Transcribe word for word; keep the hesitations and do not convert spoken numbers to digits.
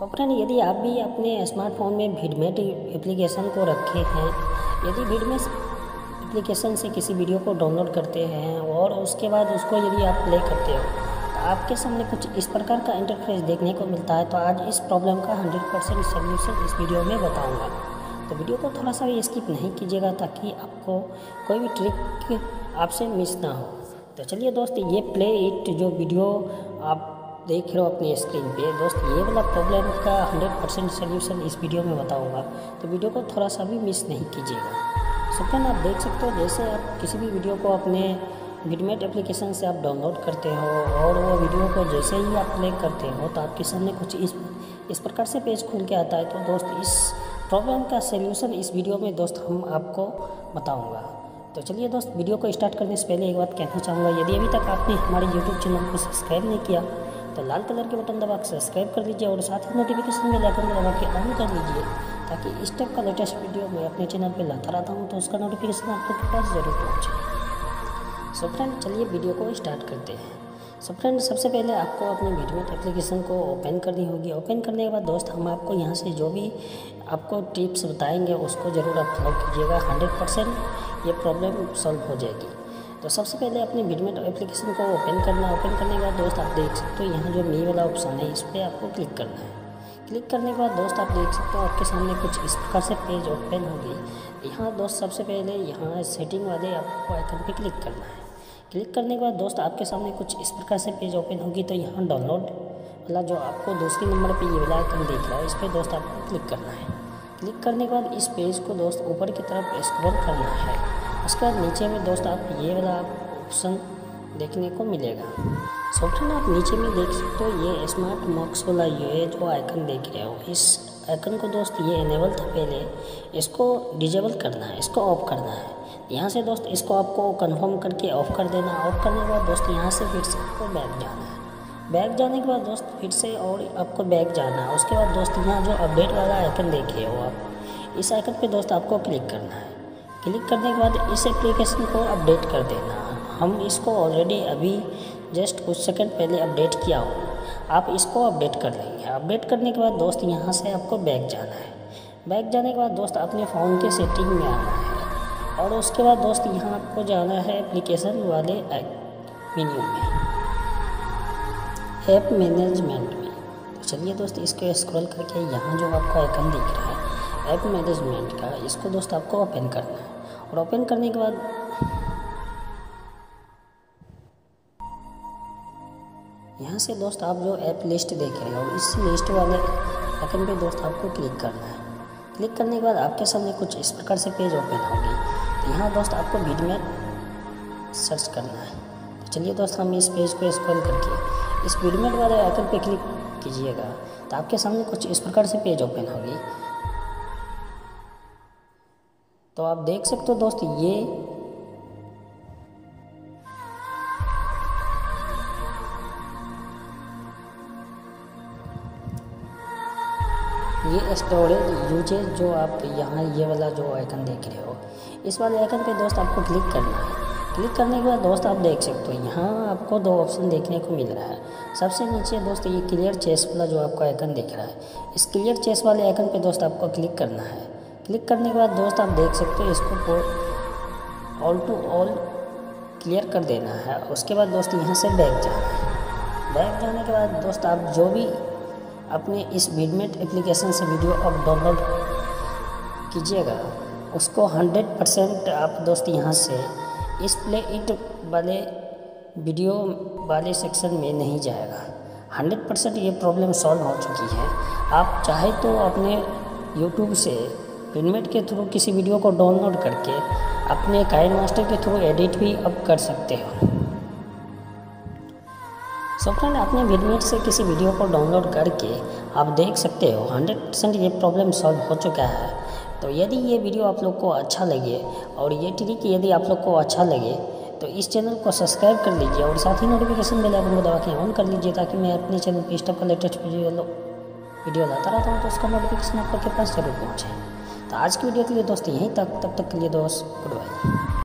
So friend, यदि आप भी अपने स्मार्टफोन में भिडमेट एप्लीकेशन को रखे हैं, यदि भिडमेट एप्लीकेशन से किसी वीडियो को डाउनलोड करते हैं और उसके बाद उसको यदि आप प्ले करते हो तो आपके सामने कुछ इस प्रकार का इंटरफेस देखने को मिलता है। तो आज इस प्रॉब्लम का हंड्रेड परसेंट सोल्यूशन इस वीडियो में बताऊंगा। तो वीडियो को थोड़ा सा भी स्किप नहीं कीजिएगा ताकि आपको कोई भी ट्रिक आपसे मिस ना हो। तो चलिए दोस्त, ये प्ले इट जो वीडियो आप देख रहे हो अपनी स्क्रीन पे, दोस्त ये वाला प्रॉब्लम का हंड्रेड परसेंट सोल्यूशन इस वीडियो में बताऊंगा। तो वीडियो को थोड़ा सा भी मिस नहीं कीजिएगा। सो फ्रेंड, आप देख सकते हो जैसे आप किसी भी वीडियो को अपने भिडमेट एप्लीकेशन से आप डाउनलोड करते हो और वो वीडियो को जैसे ही आप प्ले करते हो तो आपके सामने कुछ इस इस प्रकार से पेज खुल के आता है। तो दोस्त, इस प्रॉब्लम का सोल्यूशन इस वीडियो में दोस्त हम आपको बताऊँगा। तो चलिए दोस्त, वीडियो को स्टार्ट करने से पहले एक बात कहना चाहूँगा, यदि अभी तक आपने हमारे यूट्यूब चैनल को सब्सक्राइब नहीं किया तो लाल कलर के बटन दबा के सब्सक्राइब कर लीजिए और साथ ही नोटिफिकेशन में आइकन दबा के ऑन कर लीजिए ताकि इस टाइप का लेटेस्ट वीडियो मैं अपने चैनल पे लाता रहता हूँ तो उसका नोटिफिकेशन आप लोग के पास ज़रूर पहुँचे। सो फ्रेंड, चलिए वीडियो को स्टार्ट करते हैं। सो फ्रेंड, सबसे पहले आपको अपने भिडमेट एप्लीकेशन को ओपन करनी होगी। ओपन करने के बाद दोस्त, हम आपको यहाँ से जो भी आपको टिप्स बताएंगे उसको ज़रूर आप फॉलो कीजिएगा। हंड्रेड परसेंट ये प्रॉब्लम सॉल्व हो जाएगी। तो सबसे पहले अपने भिडमेट एप्लीकेशन को ओपन करना। ओपन करने के बाद दोस्त, आप देख सकते हो यहाँ जो मी वाला ऑप्शन है इस पर आपको क्लिक करना है। क्लिक करने के बाद दोस्त, आप देख सकते हो आपके सामने कुछ इस प्रकार से पेज ओपन होगी। यहाँ दोस्त सबसे पहले यहाँ सेटिंग वाले आपको आइकन पे क्लिक करना है। क्लिक करने के बाद दोस्त, आपके सामने कुछ इस प्रकार से पेज ओपन होगी। तो यहाँ डाउनलोड वाला जो आपको दूसरी नंबर पे ये वाला आइकन दिख रहा है इस पर दोस्त आपको क्लिक करना है। क्लिक करने के बाद इस पेज को दोस्त ऊपर की तरफ स्क्रॉल करना है। उसके बाद नीचे में दोस्त आप ये वाला ऑप्शन देखने को मिलेगा। सो फ्रेंड, आप नीचे में देख सकते हो ये स्मार्ट मॉक्स वाला ये जो आइकन देख रहे हो, इस आइकन को दोस्त ये इनेबल था पहले, इसको डिजेबल करना है, इसको ऑफ करना है। यहाँ से दोस्त इसको आपको कंफर्म करके ऑफ कर देना। ऑफ करने के बाद दोस्त यहाँ से फिर से आपको बैक जाना है। बैक जाने के बाद दोस्त फिर से और आपको बैक जाना है। उसके बाद दोस्त यहाँ जो अपडेट वाला आइकन देख रहे हो आप, इस आइकन पे दोस्त आपको क्लिक करना है। क्लिक करने के बाद इस एप्लीकेशन को अपडेट कर देना। हम इसको ऑलरेडी अभी जस्ट कुछ सेकंड पहले अपडेट किया हो, आप इसको अपडेट कर लेंगे। अपडेट करने के बाद दोस्त यहाँ से आपको बैक जाना है। बैक जाने के बाद दोस्त अपने फ़ोन के सेटिंग में आना है और उसके बाद दोस्त यहाँ आपको जाना है एप्लीकेशन वाले मेन्यू में, ऐप मैनेजमेंट में। तो चलिए दोस्त, इसको स्क्रॉल करके यहाँ जो आपका आइकन दिख रहा है ऐप मैनेजमेंट का, इसको दोस्त आपको ओपन करना है। और ओपन करने के बाद यहाँ से दोस्त आप जो ऐप लिस्ट देख रहे हो इस लिस्ट वाले आइकन पे दोस्त आपको क्लिक करना है। क्लिक करने के बाद आपके सामने कुछ इस प्रकार से पेज ओपन होगी। तो यहाँ दोस्त आपको भिडमेट सर्च करना है। तो चलिए दोस्त, हम इस पेज को स्क्रॉल करके इस भिडमेट वाले आइकन पे क्लिक कीजिएगा तो आपके सामने कुछ इस प्रकार से पेज ओपन होगी। तो आप देख सकते हो दोस्त, ये ये स्टोरेज यूजेज जो आप यहाँ ये वाला जो आइकन देख रहे हो, इस वाले आइकन पे दोस्त आपको क्लिक करना है। क्लिक करने के बाद दोस्त आप देख सकते हो यहाँ आपको दो ऑप्शन देखने को मिल रहा है। सबसे नीचे दोस्त ये क्लियर चेस वाला जो आपका आइकन दिख रहा है, इस क्लियर चेस वाले आइकन पे दोस्त आपको क्लिक करना है। क्लिक करने के बाद दोस्त आप देख सकते हो इसको ऑल टू ऑल क्लियर कर देना है। उसके बाद दोस्त यहाँ से बैक जाना है। बैक जाने के बाद दोस्त आप जो भी अपने इस भिडमेट एप्लीकेशन से वीडियो आप डाउनलोड कीजिएगा उसको हंड्रेड परसेंट आप दोस्त यहाँ से इस प्ले इट वाले वीडियो वाले सेक्शन में नहीं जाएगा। हंड्रेड परसेंट ये प्रॉब्लम सॉल्व हो चुकी है। आप चाहे तो अपने यूट्यूब से भिडमेट के थ्रू किसी वीडियो को डाउनलोड करके अपने काइन मास्टर के थ्रू एडिट भी अब कर सकते हो। सो फ्रेंड, अपने भिडमेट से किसी वीडियो को डाउनलोड करके आप देख सकते हो हंड्रेड परसेंट ये प्रॉब्लम सॉल्व हो चुका है। तो यदि ये वीडियो आप लोग को अच्छा लगे और ये ट्रिक यदि आप लोग को अच्छा लगे तो इस चैनल को सब्सक्राइब कर लीजिए और साथ ही नोटिफिकेशन बेल आइकन को दबा के ऑन कर लीजिए ताकि मैं अपने चैनल पर इस टाइप का लेटेस्ट वीडियो वीडियो लाता रहता हूँ तो उसका नोटिफिकेशन आप लोग के पास जरूर पहुँचे। तो आज की वीडियो के लिए दोस्त यहीं तक, तब तक के लिए दोस्त गुड बाय।